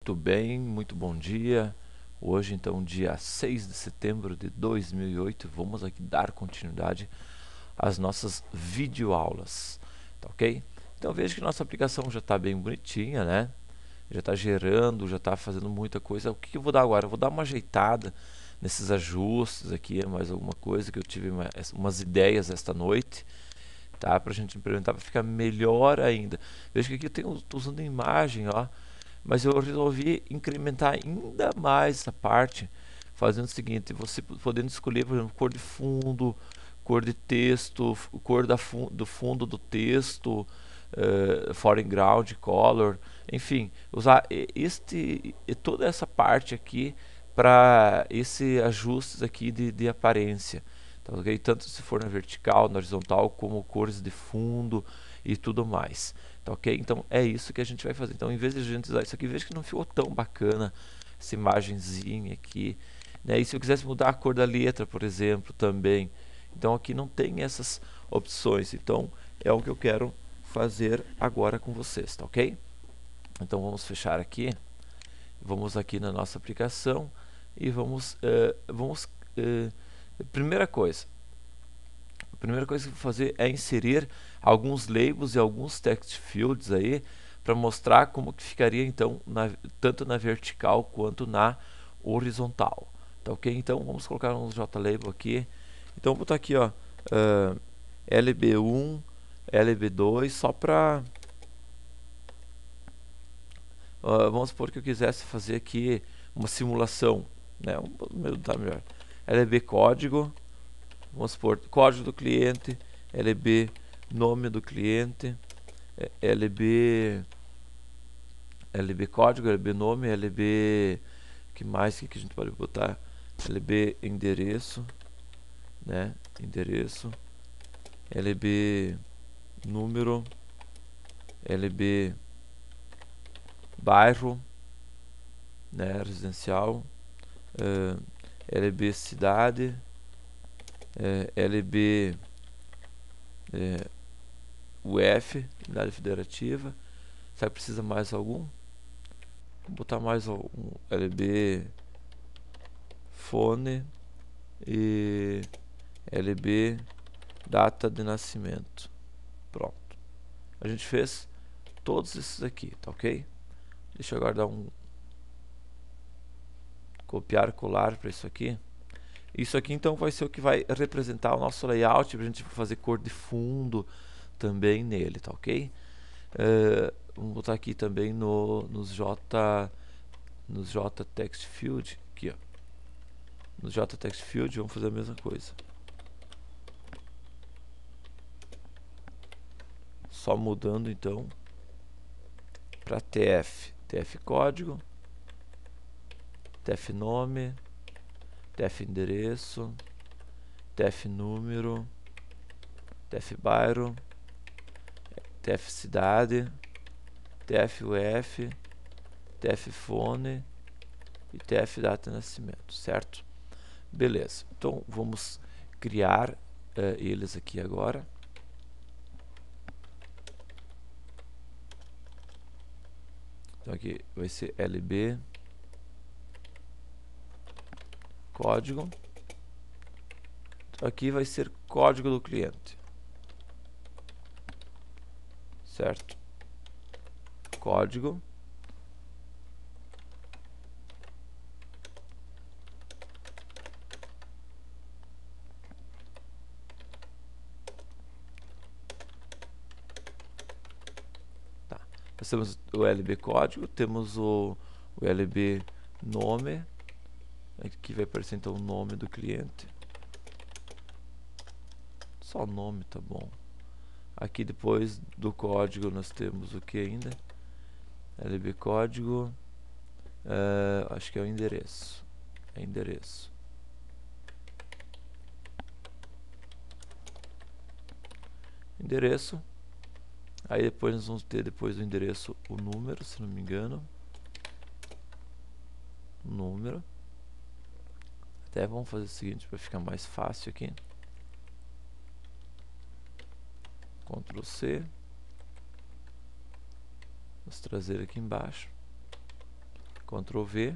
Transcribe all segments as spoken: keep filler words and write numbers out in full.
Muito bem, muito bom dia. Hoje, então, dia seis de setembro de dois mil e oito, vamos aqui dar continuidade às nossas videoaulas, tá ok? Então veja que nossa aplicação já está bem bonitinha, né? Já está gerando, já está fazendo muita coisa. O que eu vou dar agora? Eu vou dar uma ajeitada nesses ajustes aqui, mais alguma coisa que eu tive uma, umas ideias esta noite, tá? Para a gente implementar para ficar melhor ainda. Veja que aqui eu tenho, estou usando imagem, ó. Mas eu resolvi incrementar ainda mais essa parte, fazendo o seguinte: você podendo escolher, por exemplo, cor de fundo, cor de texto, cor da fu do fundo do texto, uh, foreground color, enfim, usar este toda essa parte aqui para esse ajustes aqui de, de aparência, tá, okay? Tanto se for na vertical, na horizontal, como cores de fundo e tudo mais. Tá, ok? Então é isso que a gente vai fazer. Então, em vez de a gente usar isso aqui, veja que não ficou tão bacana essa imagenzinha aqui, né? E se eu quisesse mudar a cor da letra, por exemplo, também. Então aqui não tem essas opções. Então é o que eu quero fazer agora com vocês, tá ok? Então vamos fechar aqui. Vamos aqui na nossa aplicação e vamos, uh, vamos uh, primeira coisa. A primeira coisa que eu vou fazer é inserir alguns labels e alguns text fields aí para mostrar como que ficaria então na, tanto na vertical quanto na horizontal, tá ok? Então vamos colocar um JLabel aqui. Então vou botar aqui, ó, uh, L B um, L B dois, só para uh, vamos supor que eu quisesse fazer aqui uma simulação, né? Vamos botar melhor. L B código. Vamos supor, código do cliente, L B nome do cliente, L B L B código, L B nome, L B que mais que a gente pode botar? L B endereço, né? Endereço, L B número, L B bairro, né? Residencial, uh, L B cidade, uh, L B uh, U F, unidade federativa. Será que precisa mais algum? Vou botar mais um L B fone e L B data de nascimento. Pronto. A gente fez todos esses aqui, tá ok? Deixa eu agora dar um copiar, colar para isso aqui. Isso aqui então vai ser o que vai representar o nosso layout. A gente vai fazer cor de fundo também nele, tá ok? Uh, vamos botar aqui também no, nos J nos J text field aqui, ó. No J text field vamos fazer a mesma coisa. Só mudando então para T F, T F código, T F nome, T F endereço, T F número, T F bairro, T F cidade, T F U F, T F fone e T F data de nascimento, certo? Beleza, então vamos criar uh, eles aqui agora. Então aqui vai ser L B código. Então aqui vai ser código do cliente, certo? Código. Nós temos o L B código, temos o, o L B nome, aqui vai aparecer então o nome do cliente, só o nome tá bom. Aqui depois do código nós temos o que ainda? L B código, uh, acho que é o endereço, é endereço. Endereço. Aí depois nós vamos ter depois do endereço o número, se não me engano. Número. Até vamos fazer o seguinte para ficar mais fácil aqui. Ctrl C. Vamos trazer aqui embaixo. Ctrl V.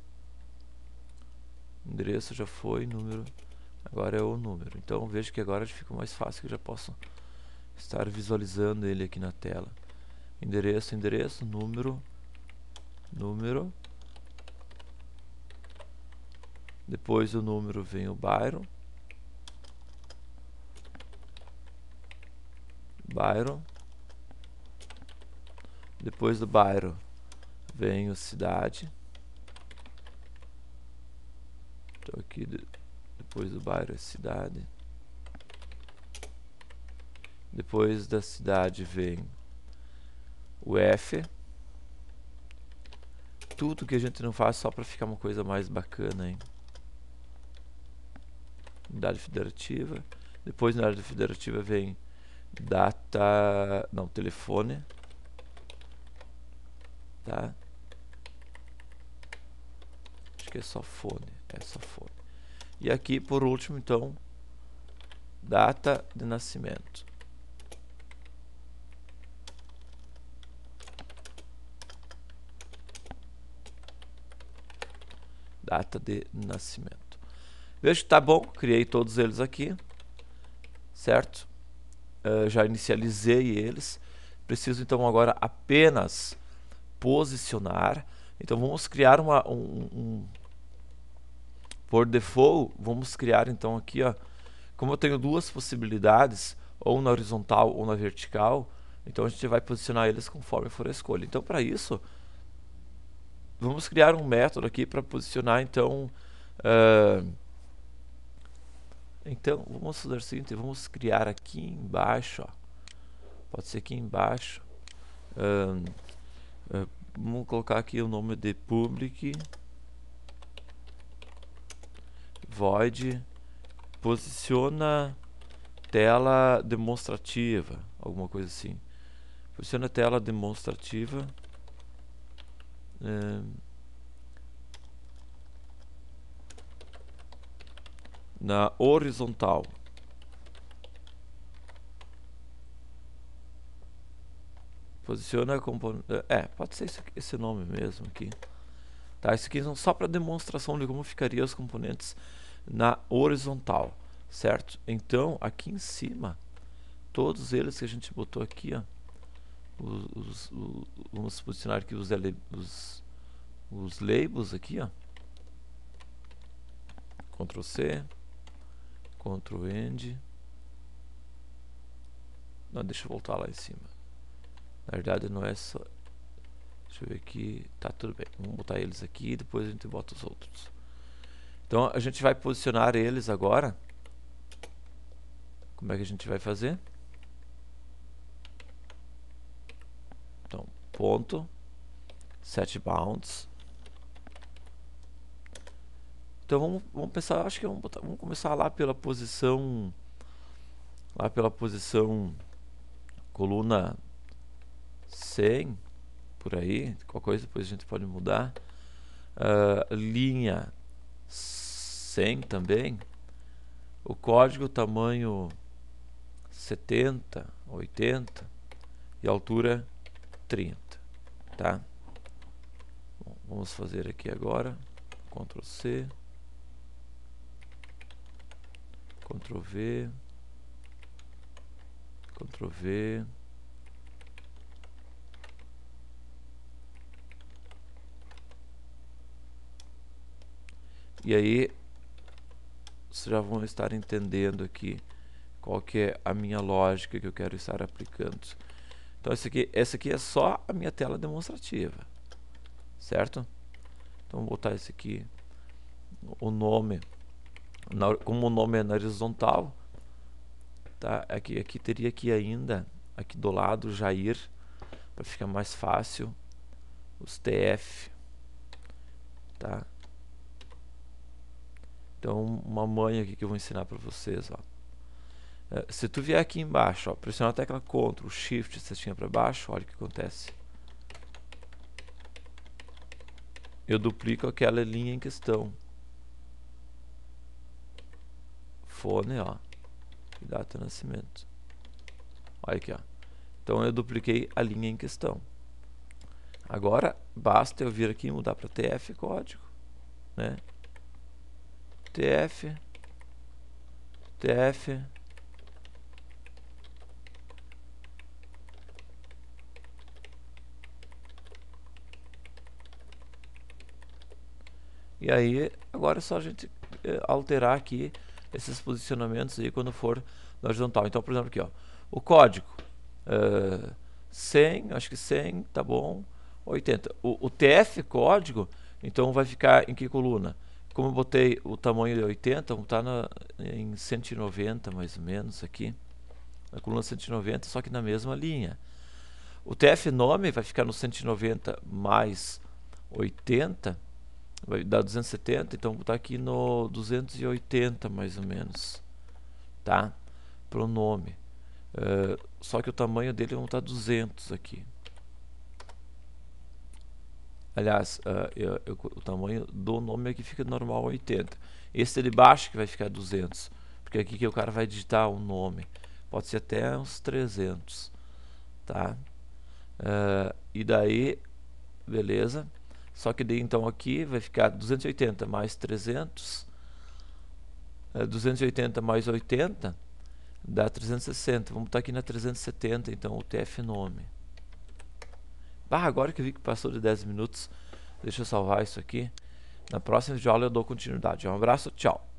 Endereço já foi, número, agora é o número. Então vejo que agora fica mais fácil, que eu já posso estar visualizando ele aqui na tela. Endereço, endereço, número, número. Depois do número vem o bairro. Bairro. Depois do bairro vem o cidade. Então aqui depois do bairro é cidade. Depois da cidade vem o F. Tudo que a gente não faz só para ficar uma coisa mais bacana, hein? Unidade federativa. Depois na unidade federativa vem data, não, telefone, tá? Acho que é só fone, é só fone. E aqui por último, então, data de nascimento. Data de nascimento. Veja que tá bom, criei todos eles aqui, certo? Uh, já inicializei eles. Preciso então agora apenas posicionar. Então vamos criar uma um, um por default, vamos criar então aqui, ó, como eu tenho duas possibilidades, ou na horizontal ou na vertical, então a gente vai posicionar eles conforme for a escolha. Então para isso, vamos criar um método aqui para posicionar então uh, então vamos fazer o seguinte, vamos criar aqui embaixo, ó, pode ser aqui embaixo, uh, uh, vamos colocar aqui o nome de public void posiciona tela demonstrativa, alguma coisa assim. Posiciona tela demonstrativa uh, na horizontal. Posiciona componente. É, pode ser esse, esse nome mesmo aqui. Tá, isso aqui são só para demonstração de como ficariam os componentes na horizontal, certo? Então, aqui em cima, todos eles que a gente botou aqui, ó, os, os, os, vamos posicionar aqui os, os, os labels aqui, ó. Ctrl C, Ctrl End. Não, deixa eu voltar lá em cima. Na verdade não é só. Deixa eu ver aqui. Tá tudo bem. Vamos botar eles aqui e depois a gente bota os outros. Então a gente vai posicionar eles agora. Como é que a gente vai fazer? Então, ponto set bounds. Então vamos, vamos pensar, acho que vamos, botar, vamos começar lá pela posição, lá pela posição coluna cem, por aí, qualquer coisa depois a gente pode mudar. Uh, linha cem também. O código tamanho setenta, oitenta e a altura trinta, tá? Bom, vamos fazer aqui agora, Ctrl C, Ctrl V, Ctrl V, e aí vocês já vão estar entendendo aqui qual que é a minha lógica que eu quero estar aplicando. Então esse aqui, essa aqui é só a minha tela demonstrativa, certo? Então vou botar esse aqui, o nome, na, como o nome é na horizontal, tá? Aqui, aqui teria aqui ainda, aqui do lado, Jair, para ficar mais fácil, os T F, tá? Então uma manha aqui que eu vou ensinar para vocês, ó. Uh, se tu vier aqui embaixo, ó, pressionar a tecla Ctrl, Shift, setinha para baixo, olha o que acontece. Eu duplico aquela linha em questão. Fone, ó, e data de nascimento. Olha aqui, ó. Então eu dupliquei a linha em questão. Agora basta eu vir aqui e mudar para T F código, né? T F, T F, e aí agora é só a gente eh, alterar aqui esses posicionamentos aí quando for na horizontal. Então, por exemplo, aqui, ó, o código uh, cem, acho que cem, tá bom, oitenta. O, o T F código, então vai ficar em que coluna? Como eu botei o tamanho de oitenta, vamos estar na, em cento e noventa mais ou menos aqui, na coluna cento e noventa, só que na mesma linha. O T F nome vai ficar no cento e noventa mais oitenta, vai dar duzentos e setenta, então vou botar aqui no duzentos e oitenta mais ou menos, tá? Para o nome. Uh, só que o tamanho dele vão estar duzentos aqui. Aliás, uh, eu, eu, o tamanho do nome aqui fica normal oitenta. Esse de baixo que vai ficar duzentos, porque aqui que o cara vai digitar o nome. Pode ser até uns trezentos, tá? Uh, e daí, beleza. Só que daí então aqui vai ficar duzentos e oitenta mais trezentos, uh, duzentos e oitenta mais oitenta dá trezentos e sessenta. Vamos botar aqui na trezentos e setenta então o T F nome. Ah, agora que eu vi que passou de dez minutos, deixa eu salvar isso aqui. Na próxima videoaula eu dou continuidade. Um abraço, tchau.